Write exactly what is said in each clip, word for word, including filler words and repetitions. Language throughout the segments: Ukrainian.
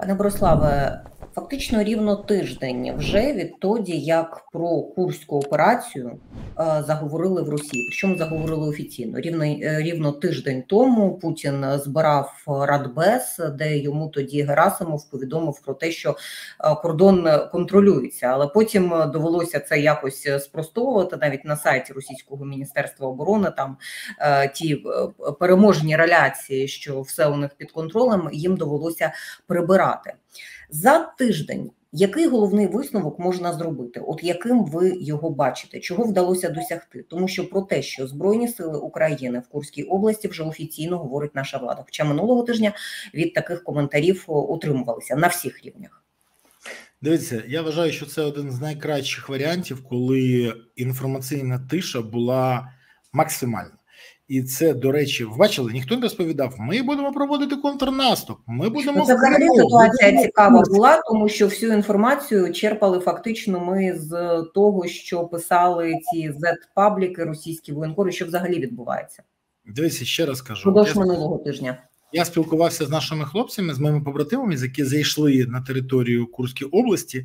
Пане Бориславе, фактично рівно тиждень вже відтоді, як про Курську операцію е, заговорили в Росії. Причому заговорили офіційно. Рівно, е, рівно тиждень тому Путін збирав Радбез, де йому тоді Герасимов повідомив про те, що е, кордон контролюється. Але потім довелося це якось спростовувати. Навіть на сайті Російського міністерства оборони там е, ті е, переможні реляції, що все у них під контролем, їм довелося прибирати. За тиждень який головний висновок можна зробити? От яким ви його бачите? Чого вдалося досягти? Тому що про те, що Збройні сили України в Курській області вже офіційно говорить наша влада. Хоча минулого тижня від таких коментарів утримувалися на всіх рівнях. Дивіться, я вважаю, що це один з найкращих варіантів, коли інформаційна тиша була максимальна. І це, до речі, бачили, ніхто не розповідав, ми будемо проводити контрнаступ, ми будемо... Це взагалі ситуація будемо... цікава була, тому що всю інформацію черпали фактично ми з того, що писали ці зет-пабліки, російські воєнкори, що взагалі відбувається. Дивіться, ще раз кажу. Продовж минулого тижня. Я спілкувався з нашими хлопцями, з моїми побратимами, які зайшли на територію Курської області,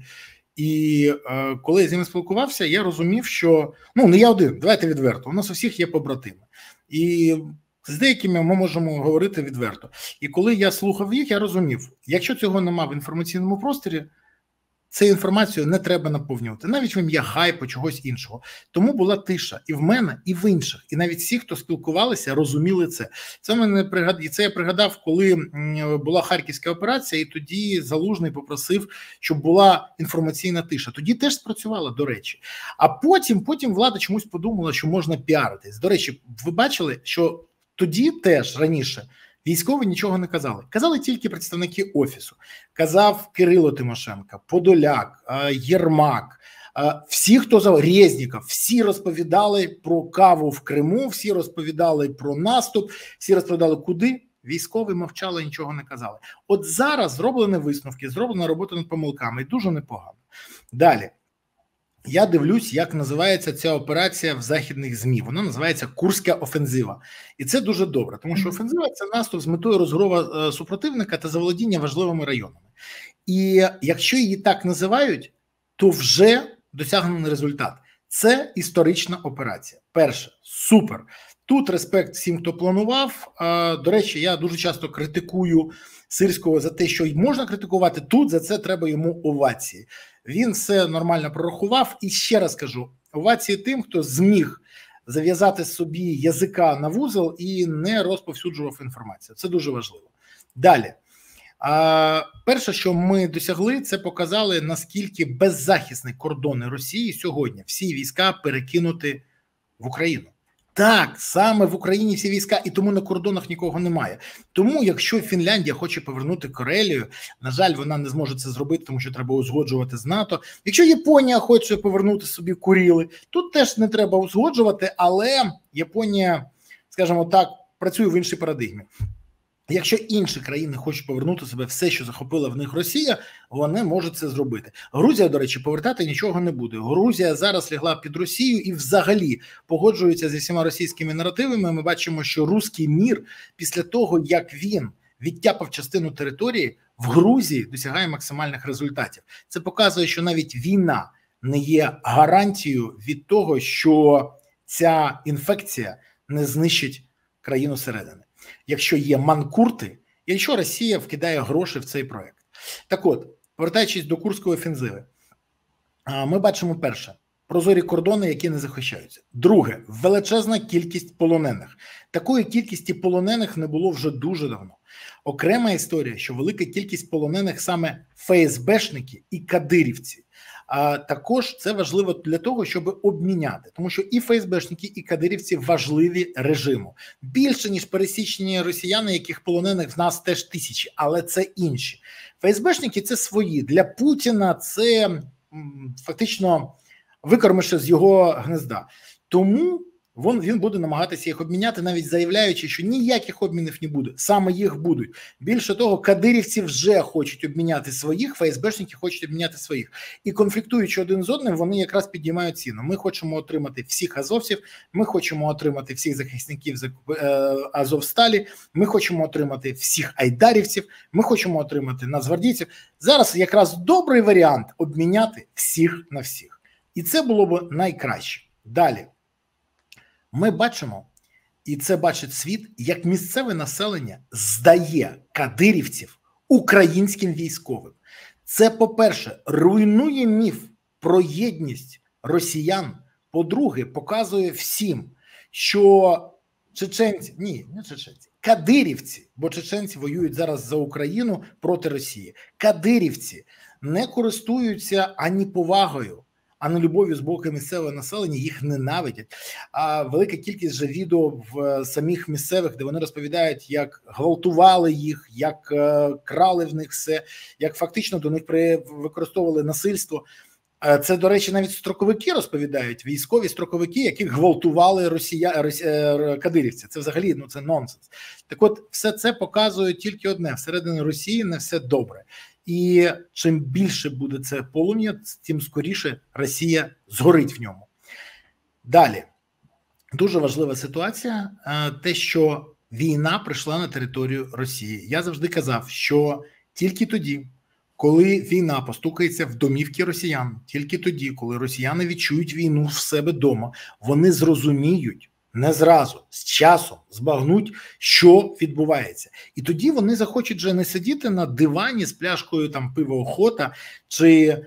і е, коли я з ними спілкувався, я розумів, що, ну, не я один, давайте відверто, у нас у всіх є побратими. І з деякими ми можемо говорити відверто. І коли я слухав їх, я розумів, якщо цього немає в інформаційному просторі, цю інформацію не треба наповнювати, навіть в ім'я хайпу, чогось іншого. Тому була тиша і в мене, і в інших. І навіть всі, хто спілкувалися, розуміли це. Це мене пригад... це я пригадав, коли була Харківська операція, і тоді Залужний попросив, щоб була інформаційна тиша. Тоді теж спрацювала, до речі. А потім, потім влада чомусь подумала, що можна піаритись. До речі, ви бачили, що тоді теж раніше військові нічого не казали. Казали тільки представники Офісу. Казав Кирило Тимошенко, Подоляк, Єрмак, всі, хто за Резніков, всі розповідали про каву в Криму, всі розповідали про наступ, всі розповідали куди. Військові мовчали, нічого не казали. От зараз зроблені висновки, зроблена робота над помилками, і дуже непогано. Далі. Я дивлюсь, як називається ця операція в західних ЗМІ. Вона називається Курська офензива. І це дуже добре, тому що офензива – це наступ з метою розгрому супротивника та заволодіння важливими районами. І якщо її так називають, то вже досягнений результат. Це історична операція. Перше, супер. Тут респект всім, хто планував. До речі, я дуже часто критикую Сирського за те, що можна критикувати. Тут за це треба йому овації. Він все нормально прорахував. І ще раз кажу, овації тим, хто зміг зав'язати собі язика на вузол і не розповсюджував інформацію. Це дуже важливо. Далі. А, перше, що ми досягли, це показали, наскільки беззахисні кордони Росії сьогодні. Всі війська перекинуті в Україну. Так, саме в Україні всі війська, і тому на кордонах нікого немає. Тому, якщо Фінляндія хоче повернути Карелію, на жаль, вона не зможе це зробити, тому що треба узгоджувати з НАТО. Якщо Японія хоче повернути собі Курили, тут теж не треба узгоджувати, але Японія, скажімо так, працює в іншій парадигмі. Якщо інші країни хочуть повернути себе все, що захопила в них Росія, вони можуть це зробити. Грузія, до речі, повертати нічого не буде. Грузія зараз лягла під Росію і взагалі погоджується зі всіма російськими наративами. Ми бачимо, що руський мір після того, як він відтяпав частину території, в Грузії досягає максимальних результатів. Це показує, що навіть війна не є гарантією від того, що ця інфекція не знищить країну зсередини. Якщо є манкурти, і якщо Росія вкидає гроші в цей проект. Так от, повертаючись до Курської офензиви, ми бачимо перше – прозорі кордони, які не захищаються. Друге – величезна кількість полонених. Такої кількості полонених не було вже дуже давно. Окрема історія, що велика кількість полонених саме ФСБшники і кадирівці. А також це важливо для того, щоб обміняти, тому що і ФСБшники, і кадирівці важливі режиму. Більше, ніж пересічні росіяни, яких полонених в нас теж тисячі, але це інші. ФСБшники – це свої. Для Путіна це м, фактично викормище з його гнезда. Тому Він, він буде намагатися їх обміняти, навіть заявляючи, що ніяких обмінів не буде, саме їх будуть. Більше того, кадирівці вже хочуть обміняти своїх, ФСБшники хочуть обміняти своїх. І конфліктуючи один з одним, вони якраз підіймають ціну. Ми хочемо отримати всіх азовців, ми хочемо отримати всіх захисників Азовсталі, ми хочемо отримати всіх айдарівців, ми хочемо отримати нацгвардійців. Зараз якраз добрий варіант обміняти всіх на всіх. І це було б найкраще. Далі. Ми бачимо, і це бачить світ, як місцеве населення здає кадирівців українським військовим. Це, по-перше, руйнує міф про єдність росіян. По-друге, показує всім, що чеченці, ні, не чеченці, кадирівці, бо чеченці воюють зараз за Україну проти Росії. Кадирівці не користуються ані повагою, а не любов'ю з боку місцевого населення, їх ненавидять. А велика кількість же відео в самих місцевих, де вони розповідають, як гвалтували їх, як е, крали в них все, як фактично до них при, використовували насильство. Це, до речі, навіть строковики розповідають, військові строковики, яких гвалтували росія, росія, кадирівці. Це взагалі, ну це нонсенс. Так от, все це показує тільки одне: всередині Росії не все добре. І чим більше буде це полум'я, тим скоріше Росія згорить в ньому. Далі. Дуже важлива ситуація, те, що війна прийшла на територію Росії. Я завжди казав, що тільки тоді, коли війна постукається в домівки росіян, тільки тоді, коли росіяни відчують війну в себе вдома, вони зрозуміють, не зразу, з часом збагнуть, що відбувається. І тоді вони захочуть вже не сидіти на дивані з пляшкою там пива охота, чи е,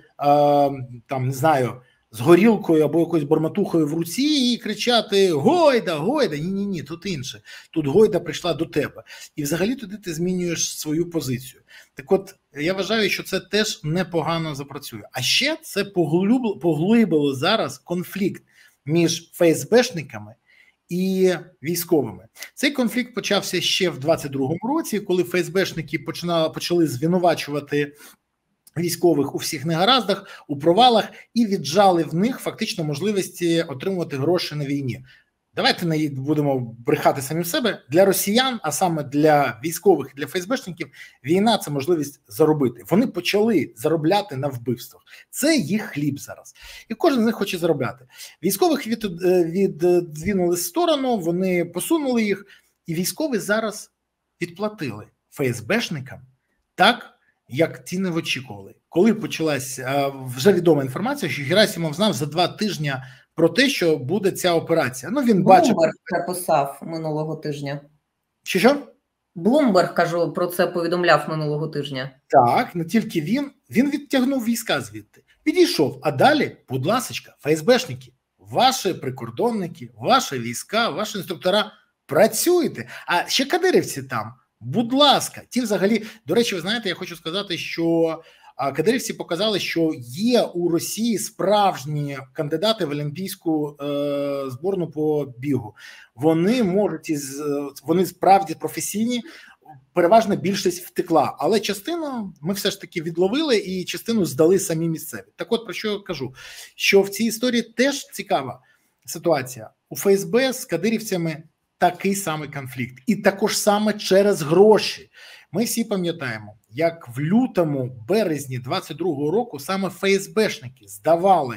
там, не знаю, з горілкою або якоюсь бормотухою в руці і кричати «Гойда, Гойда!» Ні-ні-ні, тут інше. Тут Гойда прийшла до тебе. І взагалі туди ти змінюєш свою позицію. Так от, я вважаю, що це теж непогано запрацює. А ще це поглибило, поглибило зараз конфлікт між ФСБшниками і військовими. Цей конфлікт почався ще в двадцять другому році, коли ФСБшники починали, почали звинувачувати військових у всіх негараздах, у провалах і віджали в них фактично можливості отримувати гроші на війні. Давайте не будемо брехати самі в себе. Для росіян, а саме для військових і для ФСБшників, війна – це можливість заробити. Вони почали заробляти на вбивствах. Це їх хліб зараз. І кожен з них хоче заробляти. Військових від, віддвинули в сторону, вони посунули їх, і військові зараз відплатили ФСБшникам так, як ті не очікували. Коли почалась вже відома інформація, що Герасимов знав за два тижні про те, що буде ця операція. Ну, він бачив... Блумберг написав минулого тижня. Що, що? Блумберг, кажу, про це повідомляв минулого тижня. Так, не тільки він. Він відтягнув війська звідти. Відійшов. А далі, будь ласочка, ФСБшники, ваші прикордонники, ваші війська, ваші інструктора, працюйте. А ще кадирівці там, будь ласка. Ті взагалі, до речі, ви знаєте, я хочу сказати, що кадирівці показали, що є у Росії справжні кандидати в олімпійську е, збірну по бігу. Вони можуть, із, вони справді професійні, переважна більшість втекла. Але частину ми все ж таки відловили і частину здали самі місцеві. Так от, про що я кажу? Що в цій історії теж цікава ситуація. У ФСБ з кадирівцями такий самий конфлікт. І також саме через гроші. Ми всі пам'ятаємо, як в лютому, березні двадцять другого року саме ФСБшники здавали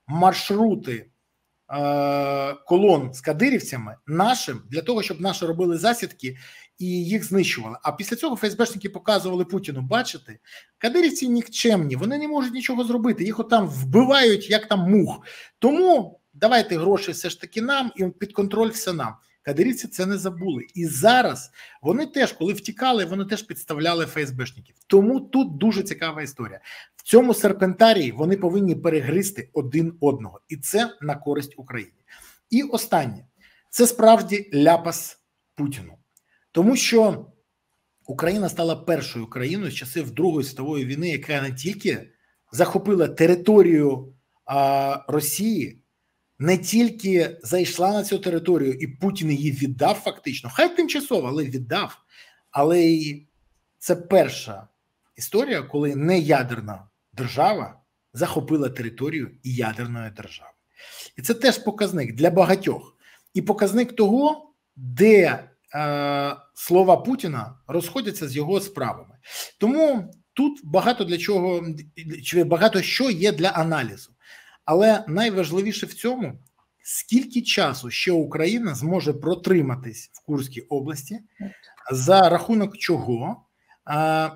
маршрути е, колон з кадирівцями нашим, для того, щоб наші робили засідки і їх знищували. А після цього ФСБшники показували Путіну, бачите, кадирівці нікчемні, вони не можуть нічого зробити, їх отам вбивають, як там мух. Тому давайте гроші все ж таки нам і під контроль все нам. Кадирівці це не забули. І зараз вони теж, коли втікали, вони теж підставляли ФСБшників. Тому тут дуже цікава історія. В цьому серпентарії вони повинні перегризти один одного. І це на користь Україні. І останнє. Це справді ляпас Путіну. Тому що Україна стала першою країною з часів Другої світової війни, яка не тільки захопила територію а, Росії, не тільки зайшла на цю територію, і Путін її віддав фактично, хай тимчасово, але віддав. Але і це перша історія, коли неядерна держава захопила територію і ядерної держави. І це теж показник для багатьох. і показник того, де е, слова Путіна розходяться з його справами. Тому тут багато для чого, чи багато що є для аналізу. Але найважливіше в цьому, скільки часу ще Україна зможе протриматись в Курській області, за рахунок чого, а,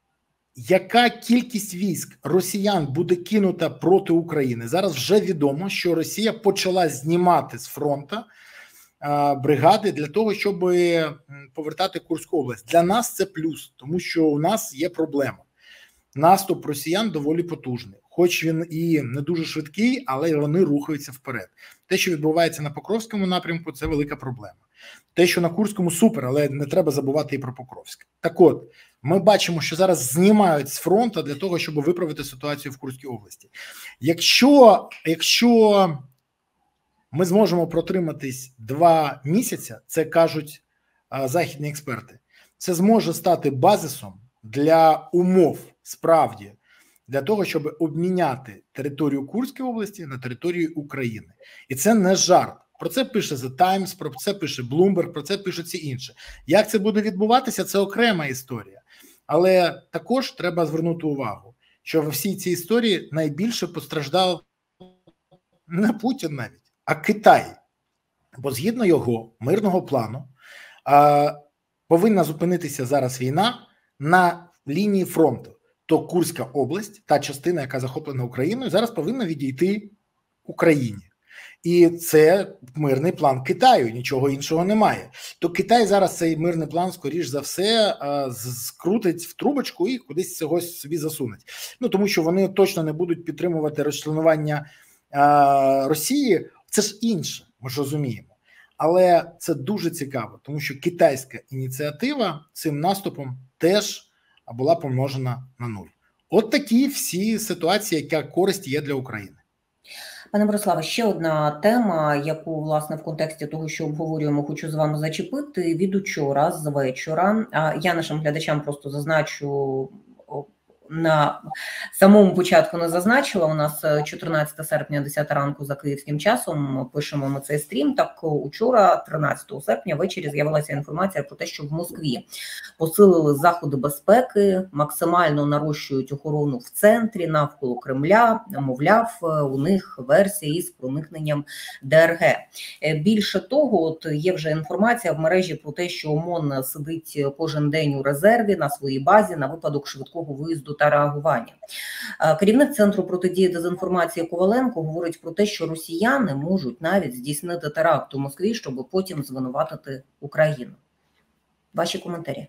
яка кількість військ росіян буде кинута проти України. Зараз вже відомо, що Росія почала знімати з фронту а, бригади для того, щоб повертати Курську область. Для нас це плюс, тому що у нас є проблема. Наступ росіян доволі потужний. Хоч він і не дуже швидкий, але вони рухаються вперед. Те, що відбувається на Покровському напрямку, це велика проблема. Те, що на Курському, супер, але не треба забувати і про Покровське. Так от, ми бачимо, що зараз знімають з фронту для того, щоб виправити ситуацію в Курській області. Якщо, якщо ми зможемо протриматись два місяці, це кажуть а, західні експерти, це зможе стати базисом для умов, справді, для того, щоб обміняти територію Курської області на територію України. І це не жарт. Про це пише The Times, про це пише Bloomberg, про це пишуть всі інші. Як це буде відбуватися, це окрема історія. Але також треба звернути увагу, що в всій цій історії найбільше постраждав не Путін навіть, а Китай. Бо згідно його мирного плану повинна зупинитися зараз війна на лінії фронту. То Курська область, та частина, яка захоплена Україною, зараз повинна відійти Україні. І це мирний план Китаю, нічого іншого немає. То Китай зараз цей мирний план, скоріш за все, скрутить в трубочку і кудись цього собі засунуть. Ну, тому що вони точно не будуть підтримувати розчленування Росії. Це ж інше, ми ж розуміємо. Але це дуже цікаво, тому що китайська ініціатива цим наступом теж була помножена на нуль. От такі всі ситуації, яка користь є для України. Пане Бориславе, ще одна тема, яку, власне, в контексті того, що обговорюємо, хочу з вами зачепити. Від учора, з вечора, я нашим глядачам просто зазначу, на самому початку не зазначила, у нас чотирнадцяте серпня, десята ранку за київським часом, пишемо ми цей стрім. Так учора, тринадцятого серпня, ввечері з'явилася інформація про те, що в Москві посилили заходи безпеки, максимально нарощують охорону в центрі, навколо Кремля, мовляв, у них версії з проникненням ДРГ. Більше того, от є вже інформація в мережі про те, що ОМОН сидить кожен день у резерві на своїй базі на випадок швидкого виїзду та реагування. Керівник Центру протидії дезінформації Коваленко говорить про те, що росіяни можуть навіть здійснити теракт у Москві, щоб потім звинуватити Україну. Ваші коментарі?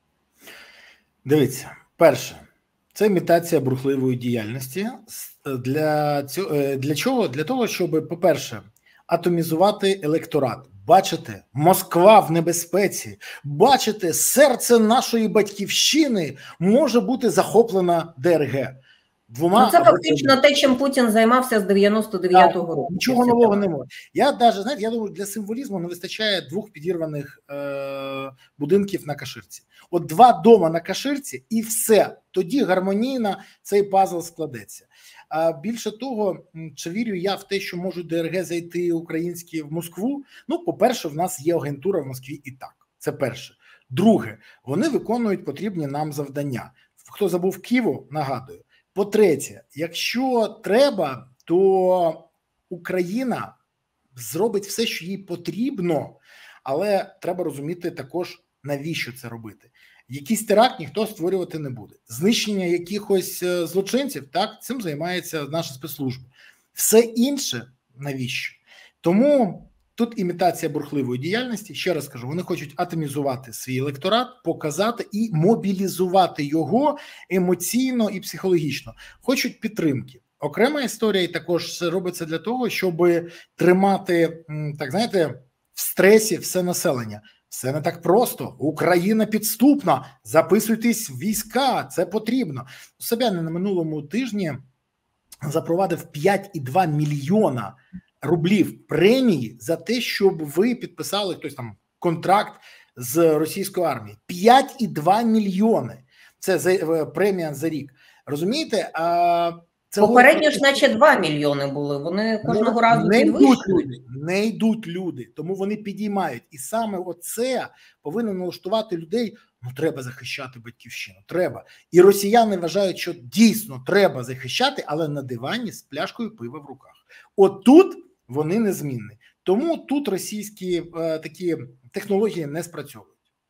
Дивіться, перше, це імітація бурхливої діяльності. Для цього, для чого? Для того, щоб, по-перше, атомізувати електорат. Бачите, Москва в небезпеці. Бачите, серце нашої батьківщини може бути захоплена ДРГ. Двома... Ну, це фактично те, чим Путін займався з дев'яносто дев'ятого року. Нічого нового не може. Я навіть, знаєте, я думаю, для символізму не вистачає двох підірваних е- будинків на Каширці. От два дома на Каширці і все. Тоді гармонійно цей пазл складеться. А більше того, чи вірю я в те, що можуть ДРГ зайти українські в Москву? Ну, по-перше, в нас є агентура в Москві і так. Це перше. Друге, вони виконують потрібні нам завдання. Хто забув Києву, нагадую. По-третє, якщо треба, то Україна зробить все, що їй потрібно, але треба розуміти також, навіщо це робити. Якийсь теракт ніхто створювати не буде. Знищення якихось злочинців, так, цим займається наша спецслужба. Все інше навіщо? Тому тут імітація бурхливої діяльності. Ще раз кажу, вони хочуть атомізувати свій електорат, показати і мобілізувати його емоційно і психологічно. Хочуть підтримки. Окрема історія, і також це робиться для того, щоб тримати, так знаєте, в стресі все населення. Все не так просто. Україна підступна. Записуйтесь в війська. Це потрібно. Собянин на минулому тижні запровадив п'ять і два мільйона рублів премії за те, щоб ви підписали хтось там контракт з російською армією. п'ять і два мільйони. Це за, премія за рік. Розумієте? А Це попередньо ж наче два мільйони були, вони кожного не, разу не підвищують. йдуть люди, не йдуть люди, тому вони підіймають. І саме оце повинно налаштувати людей, ну треба захищати батьківщину, треба. І росіяни вважають, що дійсно треба захищати, але на дивані з пляшкою пива в руках. От тут вони незмінні. Тому тут російські е, такі технології не спрацьовують.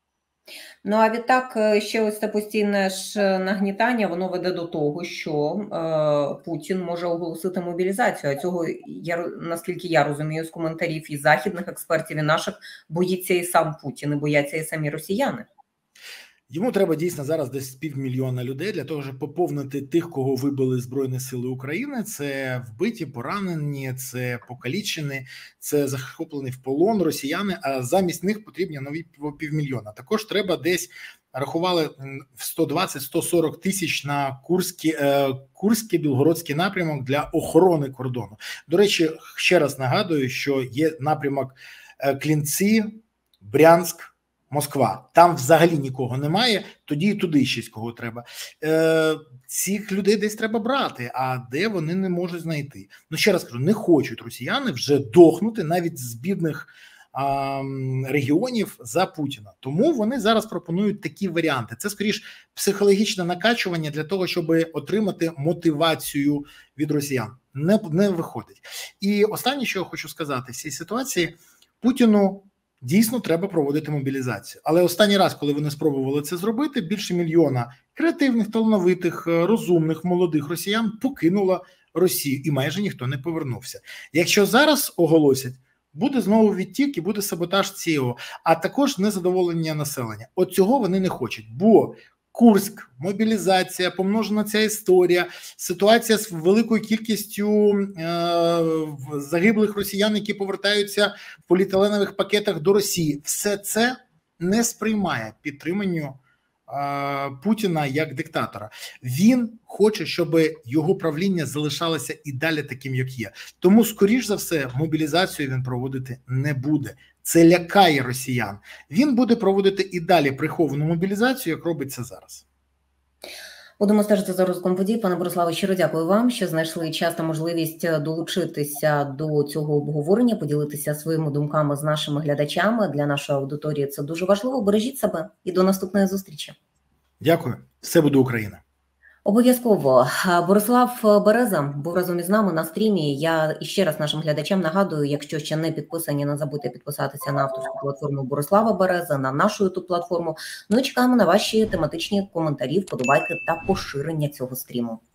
Ну, а відтак ще ось це постійне ж нагнітання, воно веде до того, що е, Путін може оголосити мобілізацію. А цього, я, наскільки я розумію з коментарів і західних експертів, і наших, боїться і сам Путін, і бояться і самі росіяни. Йому треба дійсно зараз десь півмільйона людей для того, щоб поповнити тих, кого вибили Збройні Сили України. Це вбиті, поранені, це покалічені, це захоплені в полон росіяни, а замість них потрібні нові півмільйона. Також треба десь, рахували, сто двадцять - сто сорок тисяч на Курський, е, Курський, Білгородський напрямок для охорони кордону. До речі, ще раз нагадую, що є напрямок е, Клінці, Брянськ, Москва. Там взагалі нікого немає, тоді і туди щось кого треба. Е, цих людей десь треба брати, а де вони не можуть знайти. Ну, ще раз кажу, не хочуть росіяни вже дохнути навіть з бідних а, регіонів за Путіна. Тому вони зараз пропонують такі варіанти. Це, скоріш, психологічне накачування для того, щоб отримати мотивацію від росіян. Не, не виходить. І останнє, що я хочу сказати, в цій ситуації Путіну дійсно треба проводити мобілізацію. Але останній раз, коли вони спробували це зробити, більше мільйона креативних, талановитих, розумних, молодих росіян покинуло Росію і майже ніхто не повернувся. Якщо зараз оголосять, буде знову відтік і буде саботаж ЦІО, а також незадоволення населення. От цього вони не хочуть, бо Курськ, мобілізація, помножена ця історія, ситуація з великою кількістю е, загиблих росіян, які повертаються в поліетиленових пакетах до Росії. Все це не сприймає підтриманню е, Путіна як диктатора. Він хоче, щоб його правління залишалося і далі таким, як є. Тому, скоріш за все, мобілізацію він проводити не буде. Це лякає росіян. Він буде проводити і далі приховану мобілізацію, як робить це зараз. Будемо стежити за розвитком подій. Пане Бориславе, щиро дякую вам, що знайшли час та можливість долучитися до цього обговорення, поділитися своїми думками з нашими глядачами. Для нашої аудиторії це дуже важливо. Бережіть себе і до наступної зустрічі. Дякую. Все буде Україна. Обов'язково. Борислав Береза був разом із нами на стрімі. Я ще раз нашим глядачам нагадую, якщо ще не підписані, не забудьте підписатися на авторську платформу Борислава Берези, на нашу ютуб-платформу. Ну і чекаємо на ваші тематичні коментарі, вподобайки та поширення цього стріму.